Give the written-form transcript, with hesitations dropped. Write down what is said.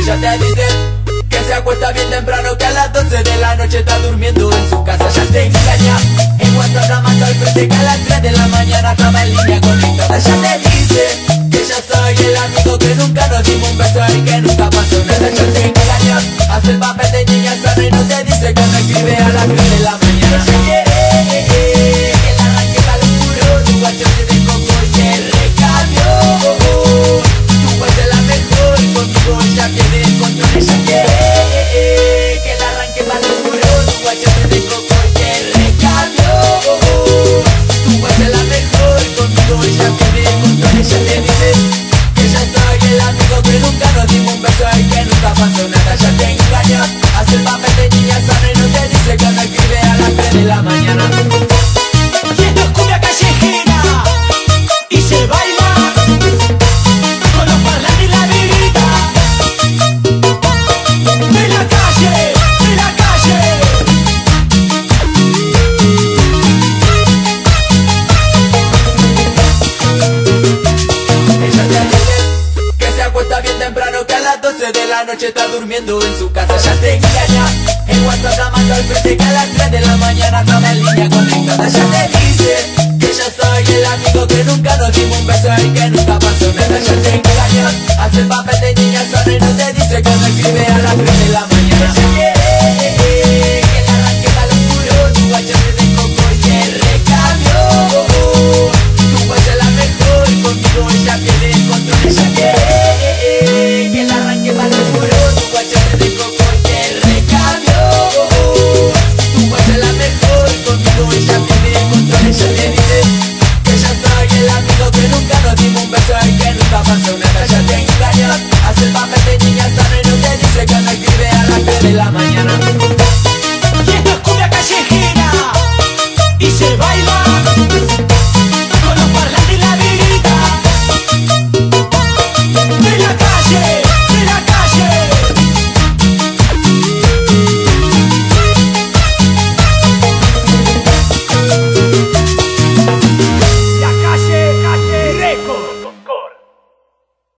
Ella te dice que se acuesta bien temprano, que a las 12 de la noche está durmiendo en su casa. Ya te engaña, en WhatsApp la manda al frente, que a las 3 de la mañana estaba en línea conectada. Ella te dice que yo soy el amigo que nunca nos dimos un beso y que nunca pasó nada. Ella te engaña, hace el papel de niña sana y no te dice que me escribe a las 3 de la mañana. Ella quiere que la arranque para lo oscuro, tu guacho te dejó porque recambió. Tú eres la mejor y conmigo ella pierde el control. Ella quiere que la arranque para lo oscuro, tu guacho te dejó porque recambió. Tú eres la mejor y conmigo ella pierde el control. Ella te dice que yo soy el amigo que nunca nos dimos un beso y que nunca pasó nada. Ella te engaña, hace el papel de niña sana y no te dice que me escribe a las 3 de la mañana. Y esto es cumbia callejera y se baila con los parlantes y la virita de la calle, de la calle. Ella te dice que se acuesta bien temprano, que a las 12 de la noche está durmiendo en su casa. Ella te engaña, en WhatsApp la manda al frente, que a las 3 de la mañana estaba en línea conectada. Ella te dice que yo soy el amigo que nunca nos dimos un beso y que nunca pasó nada. Ella te engaña, hace el papel de niña sana y no te dice que me escribe a las 3 de la mañana. Ella quiere que la arranque para lo oscuro, tu guacho te dejó porque recambió. Tú eres la mejor y conmigo ella pierde el control. Ella quiere que la arranque para lo oscuro, tu guacho te dejó porque recambió. Tú eres la mejor y conmigo ella pierde el control. Ella te dice que yo soy el amigo que nunca nos dimos un beso y que nunca pasó nada.